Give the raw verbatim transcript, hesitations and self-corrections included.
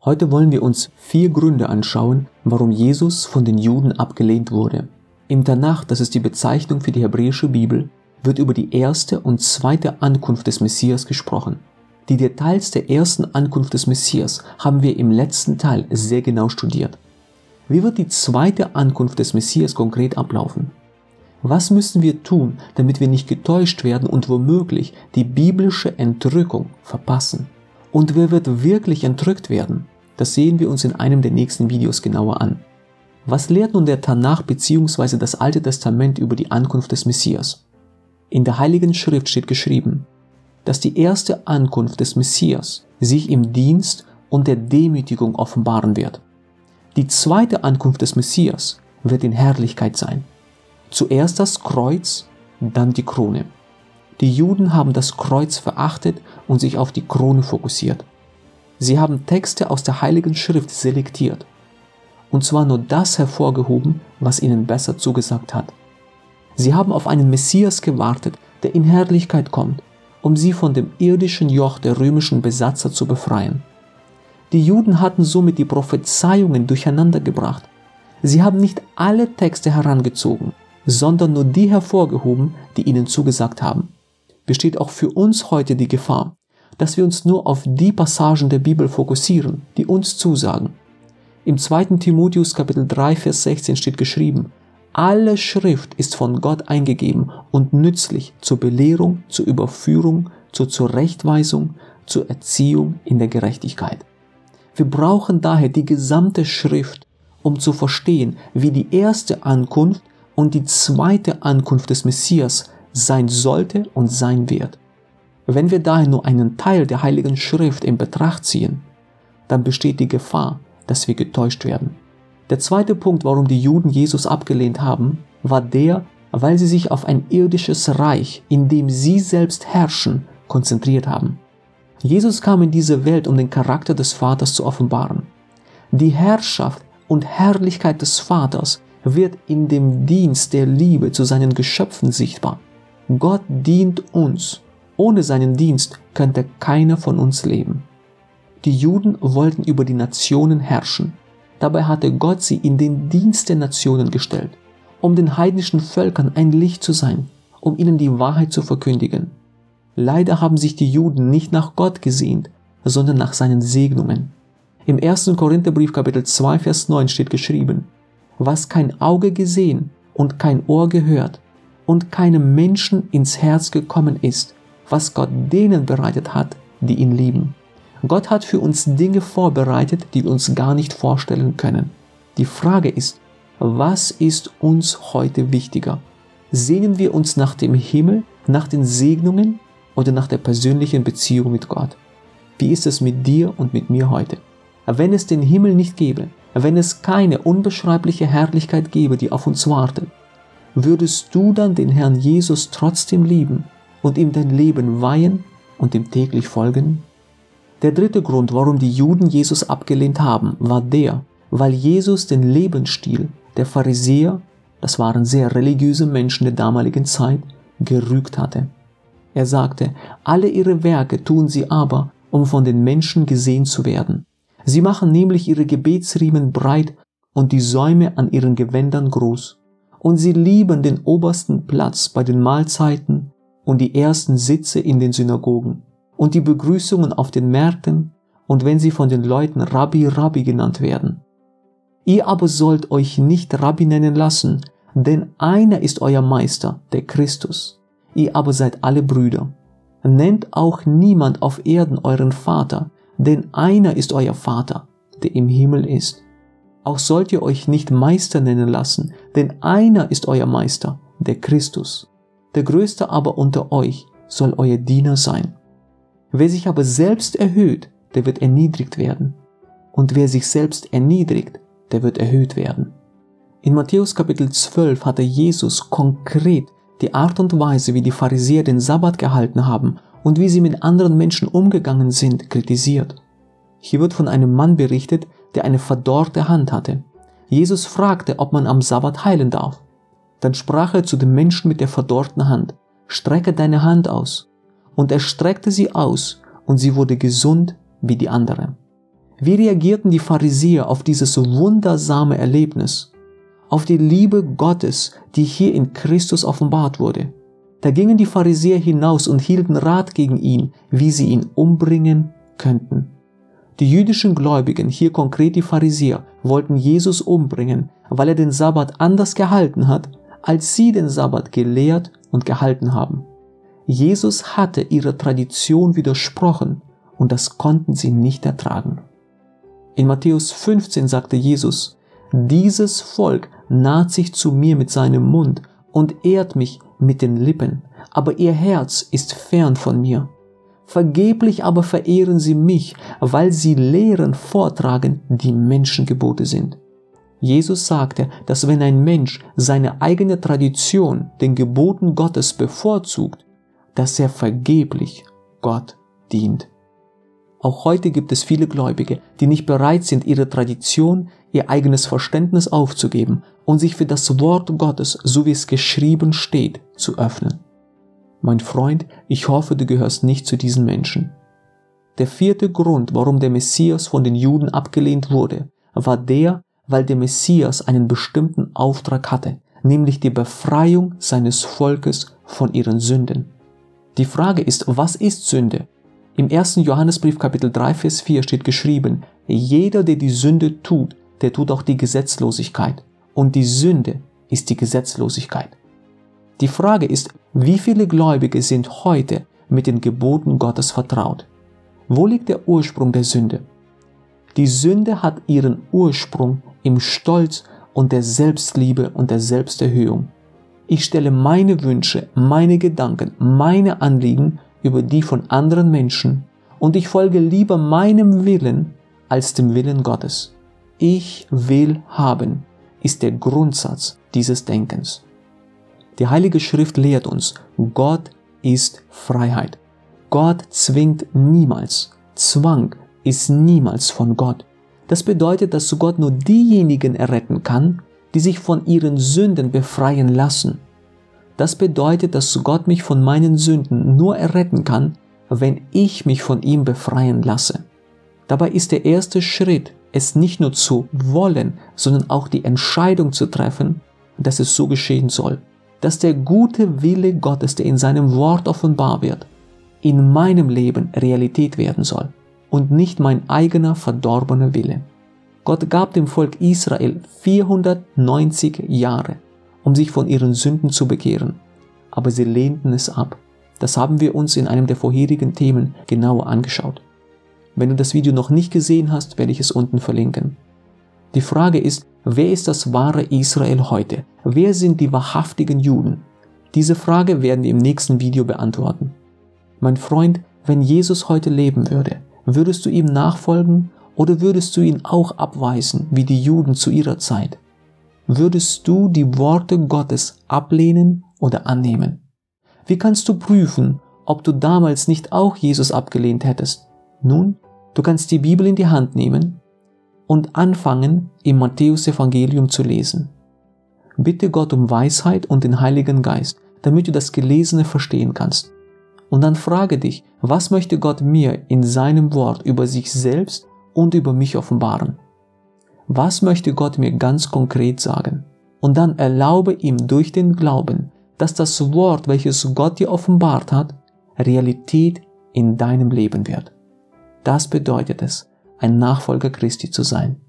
Heute wollen wir uns vier Gründe anschauen, warum Jesus von den Juden abgelehnt wurde. Im Tanach, das ist die Bezeichnung für die hebräische Bibel, wird über die erste und zweite Ankunft des Messias gesprochen. Die Details der ersten Ankunft des Messias haben wir im letzten Teil sehr genau studiert. Wie wird die zweite Ankunft des Messias konkret ablaufen? Was müssen wir tun, damit wir nicht getäuscht werden und womöglich die biblische Entrückung verpassen? Und wer wird wirklich entrückt werden? Das sehen wir uns in einem der nächsten Videos genauer an. Was lehrt nun der Tanach bzw. das Alte Testament über die Ankunft des Messias? In der Heiligen Schrift steht geschrieben, dass die erste Ankunft des Messias sich im Dienst und der Demütigung offenbaren wird. Die zweite Ankunft des Messias wird in Herrlichkeit sein. Zuerst das Kreuz, dann die Krone. Die Juden haben das Kreuz verachtet und sich auf die Krone fokussiert. Sie haben Texte aus der Heiligen Schrift selektiert. Und zwar nur das hervorgehoben, was ihnen besser zugesagt hat. Sie haben auf einen Messias gewartet, der in Herrlichkeit kommt, um sie von dem irdischen Joch der römischen Besatzer zu befreien. Die Juden hatten somit die Prophezeiungen durcheinander gebracht. Sie haben nicht alle Texte herangezogen, sondern nur die hervorgehoben, die ihnen zugesagt haben. Besteht auch für uns heute die Gefahr, dass wir uns nur auf die Passagen der Bibel fokussieren, die uns zusagen. Im zweiten Timotheus Kapitel drei, Vers sechzehn steht geschrieben, alle Schrift ist von Gott eingegeben und nützlich zur Belehrung, zur Überführung, zur Zurechtweisung, zur Erziehung in der Gerechtigkeit. Wir brauchen daher die gesamte Schrift, um zu verstehen, wie die erste Ankunft und die zweite Ankunft des Messias sein sollte und sein wird. Wenn wir daher nur einen Teil der Heiligen Schrift in Betracht ziehen, dann besteht die Gefahr, dass wir getäuscht werden. Der zweite Punkt, warum die Juden Jesus abgelehnt haben, war der, weil sie sich auf ein irdisches Reich, in dem sie selbst herrschen, konzentriert haben. Jesus kam in diese Welt, um den Charakter des Vaters zu offenbaren. Die Herrschaft und Herrlichkeit des Vaters wird in dem Dienst der Liebe zu seinen Geschöpfen sichtbar. Gott dient uns. Ohne seinen Dienst könnte keiner von uns leben. Die Juden wollten über die Nationen herrschen. Dabei hatte Gott sie in den Dienst der Nationen gestellt, um den heidnischen Völkern ein Licht zu sein, um ihnen die Wahrheit zu verkündigen. Leider haben sich die Juden nicht nach Gott gesehnt, sondern nach seinen Segnungen. Im ersten Korintherbrief Kapitel zwei, Vers neun steht geschrieben, was kein Auge gesehen und kein Ohr gehört und keinem Menschen ins Herz gekommen ist, was Gott denen bereitet hat, die ihn lieben. Gott hat für uns Dinge vorbereitet, die wir uns gar nicht vorstellen können. Die Frage ist, was ist uns heute wichtiger? Sehnen wir uns nach dem Himmel, nach den Segnungen oder nach der persönlichen Beziehung mit Gott? Wie ist es mit dir und mit mir heute? Wenn es den Himmel nicht gäbe, wenn es keine unbeschreibliche Herrlichkeit gäbe, die auf uns wartet, würdest du dann den Herrn Jesus trotzdem lieben und ihm dein Leben weihen und ihm täglich folgen? Der dritte Grund, warum die Juden Jesus abgelehnt haben, war der, weil Jesus den Lebensstil der Pharisäer, das waren sehr religiöse Menschen der damaligen Zeit, gerügt hatte. Er sagte, alle ihre Werke tun sie aber, um von den Menschen gesehen zu werden. Sie machen nämlich ihre Gebetsriemen breit und die Säume an ihren Gewändern groß. Und sie lieben den obersten Platz bei den Mahlzeiten und die ersten Sitze in den Synagogen und die Begrüßungen auf den Märkten und wenn sie von den Leuten Rabbi, Rabbi genannt werden. Ihr aber sollt euch nicht Rabbi nennen lassen, denn einer ist euer Meister, der Christus. Ihr aber seid alle Brüder. Nennt auch niemand auf Erden euren Vater, denn einer ist euer Vater, der im Himmel ist. Auch sollt ihr euch nicht Meister nennen lassen, denn einer ist euer Meister, der Christus. Der Größte aber unter euch soll euer Diener sein. Wer sich aber selbst erhöht, der wird erniedrigt werden. Und wer sich selbst erniedrigt, der wird erhöht werden. In Matthäus Kapitel zwölf hatte Jesus konkret die Art und Weise, wie die Pharisäer den Sabbat gehalten haben und wie sie mit anderen Menschen umgegangen sind, kritisiert. Hier wird von einem Mann berichtet, der eine verdorrte Hand hatte. Jesus fragte, ob man am Sabbat heilen darf. Dann sprach er zu dem Menschen mit der verdorrten Hand, strecke deine Hand aus. Und er streckte sie aus und sie wurde gesund wie die andere. Wie reagierten die Pharisäer auf dieses wundersame Erlebnis? Auf die Liebe Gottes, die hier in Christus offenbart wurde. Da gingen die Pharisäer hinaus und hielten Rat gegen ihn, wie sie ihn umbringen könnten. Die jüdischen Gläubigen, hier konkret die Pharisäer, wollten Jesus umbringen, weil er den Sabbat anders gehalten hat, als sie den Sabbat gelehrt und gehalten haben. Jesus hatte ihrer Tradition widersprochen und das konnten sie nicht ertragen. In Matthäus fünfzehn sagte Jesus: Dieses Volk naht sich zu mir mit seinem Mund und ehrt mich mit den Lippen, aber ihr Herz ist fern von mir. Vergeblich aber verehren sie mich, weil sie Lehren vortragen, die Menschengebote sind. Jesus sagte, dass wenn ein Mensch seine eigene Tradition den Geboten Gottes bevorzugt, dass er vergeblich Gott dient. Auch heute gibt es viele Gläubige, die nicht bereit sind, ihre Tradition, ihr eigenes Verständnis aufzugeben und sich für das Wort Gottes, so wie es geschrieben steht, zu öffnen. Mein Freund, ich hoffe, du gehörst nicht zu diesen Menschen. Der vierte Grund, warum der Messias von den Juden abgelehnt wurde, war der, weil der Messias einen bestimmten Auftrag hatte, nämlich die Befreiung seines Volkes von ihren Sünden. Die Frage ist, was ist Sünde? Im ersten Johannesbrief Kapitel drei, Vers vier steht geschrieben: Jeder, der die Sünde tut, der tut auch die Gesetzlosigkeit. Und die Sünde ist die Gesetzlosigkeit. Die Frage ist, wie viele Gläubige sind heute mit den Geboten Gottes vertraut? Wo liegt der Ursprung der Sünde? Die Sünde hat ihren Ursprung im Stolz und der Selbstliebe und der Selbsterhöhung. Ich stelle meine Wünsche, meine Gedanken, meine Anliegen über die von anderen Menschen und ich folge lieber meinem Willen als dem Willen Gottes. Ich will haben, ist der Grundsatz dieses Denkens. Die Heilige Schrift lehrt uns, Gott ist Freiheit. Gott zwingt niemals. Zwang ist niemals von Gott. Das bedeutet, dass Gott nur diejenigen erretten kann, die sich von ihren Sünden befreien lassen. Das bedeutet, dass Gott mich von meinen Sünden nur erretten kann, wenn ich mich von ihm befreien lasse. Dabei ist der erste Schritt, es nicht nur zu wollen, sondern auch die Entscheidung zu treffen, dass es so geschehen soll. Dass der gute Wille Gottes, der in seinem Wort offenbar wird, in meinem Leben Realität werden soll und nicht mein eigener verdorbener Wille. Gott gab dem Volk Israel vierhundertneunzig Jahre, um sich von ihren Sünden zu bekehren. Aber sie lehnten es ab. Das haben wir uns in einem der vorherigen Themen genauer angeschaut. Wenn du das Video noch nicht gesehen hast, werde ich es unten verlinken. Die Frage ist, wer ist das wahre Israel heute? Wer sind die wahrhaftigen Juden? Diese Frage werden wir im nächsten Video beantworten. Mein Freund, wenn Jesus heute leben würde, würdest du ihm nachfolgen oder würdest du ihn auch abweisen, wie die Juden zu ihrer Zeit? Würdest du die Worte Gottes ablehnen oder annehmen? Wie kannst du prüfen, ob du damals nicht auch Jesus abgelehnt hättest? Nun, du kannst die Bibel in die Hand nehmen und anfangen, im Matthäus-Evangelium zu lesen. Bitte Gott um Weisheit und den Heiligen Geist, damit du das Gelesene verstehen kannst. Und dann frage dich, was möchte Gott mir in seinem Wort über sich selbst und über mich offenbaren? Was möchte Gott mir ganz konkret sagen? Und dann erlaube ihm durch den Glauben, dass das Wort, welches Gott dir offenbart hat, Realität in deinem Leben wird. Das bedeutet es, ein Nachfolger Christi zu sein.